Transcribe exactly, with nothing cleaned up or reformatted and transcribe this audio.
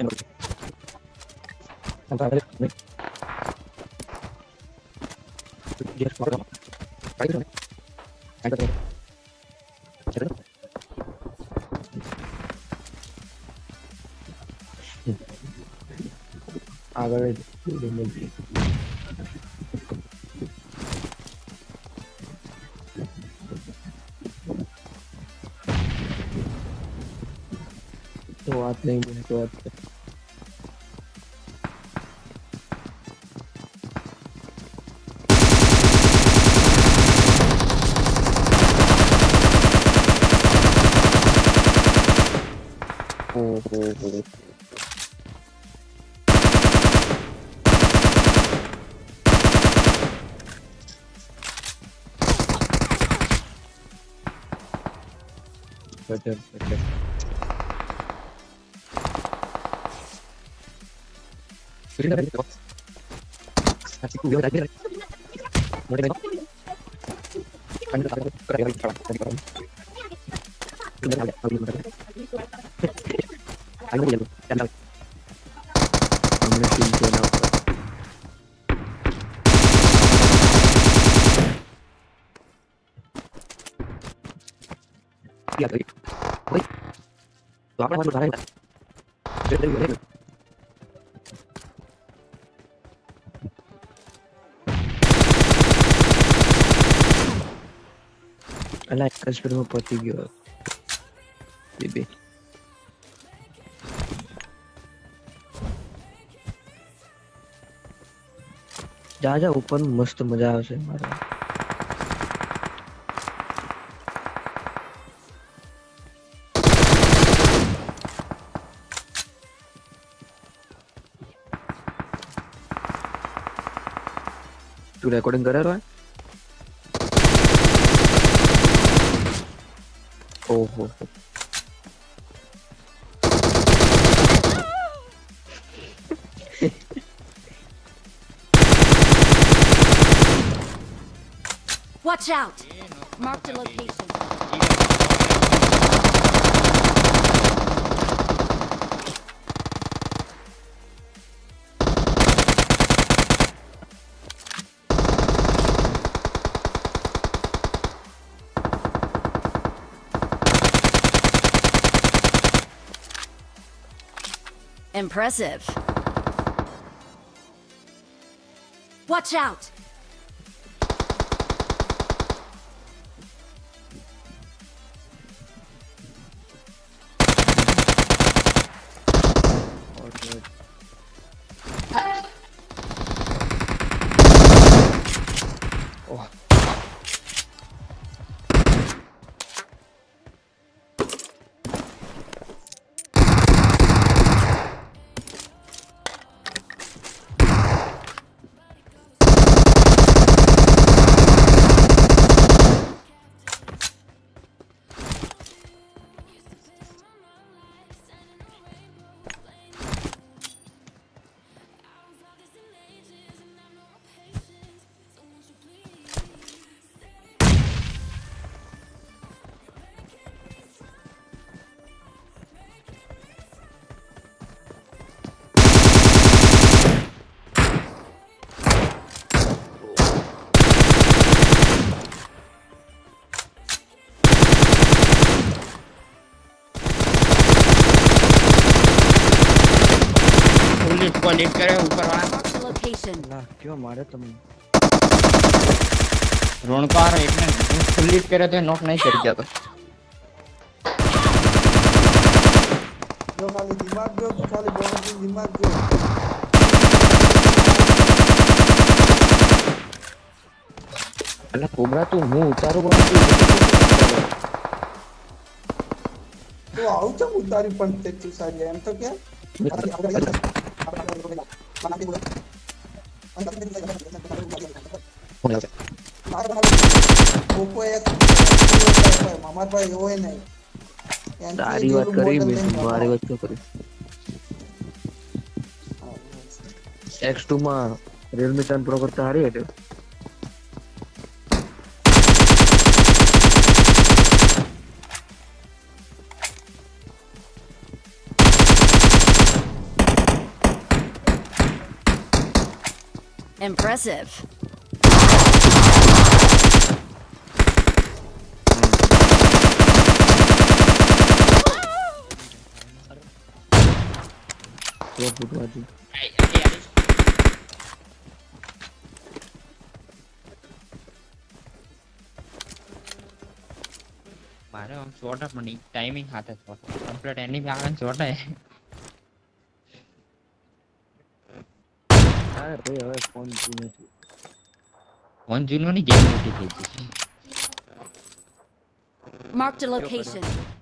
आगे तो बात नहीं है तो बात ओ हो हो better better sudah dari box kasih ku udah dari mau dari kan ada ada kerja lagi salah tadi orang sudah ada lagi benar ayo ya lu dan lagi kamu pintu apa iya tadi woi lu apa harus barang dari dari dari Alah, kas berapa poti gyo, baby. जा जा ऊपर मस्त मजा आ से मारा तू recording कर रहा है ओहो Watch out! Mark the location. Impressive. Watch out! Oh. Lift करे ऊपर वाला ना क्यों मारे तुम रोनकार एक ने फुल लिफ्ट करे थे नॉक नहीं कर गया था जो खाली दिमाग जो खाली बहुत दिमाग जो अल्लाह कोबरा तू मुंह उतारो बन तो आउ तो उतारी पण ते तू सारी एम तो क्या मामा भाई वो है नहीं सारी बात करी मैं तुम्हारी बात क्यों करी एक्स टू में Realme टेन Pro करता हारी है Impressive. Dua puluh dua ji. મારે આમ શોર્ટ પણ ટાઈમિંગ હાથે શોર્ટ કમ્પ્લીટ એનિમી આવે ને શોર્ટ હે હા ભાઈ હવે ફોન જૂનો છે. ફોન જૂનો ની ગેમ મોટી થઈ ગઈ છે. Marked a location.